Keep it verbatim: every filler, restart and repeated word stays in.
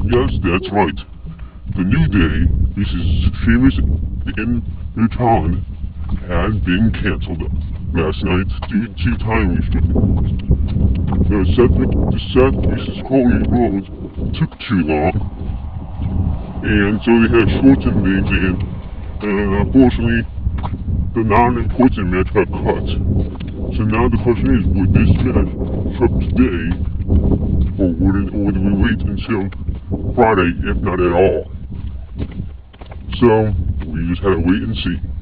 Yes, that's right. The New Day, which is Sheamus and Newton, had been cancelled last night due to time restrictions. The Seth, the Seth versus Cody Rhodes took too long, and so they had shortened things, and, and unfortunately, the non-important match got cut. So now the question is, would this match drop today, or would, it, or would we wait until Friday, if not at all? So, we just had to wait and see.